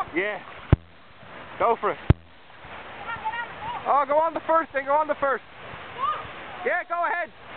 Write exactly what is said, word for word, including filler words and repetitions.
Yeah. Go for it. Oh, go on the first thing. Go on the first. Yeah, go ahead.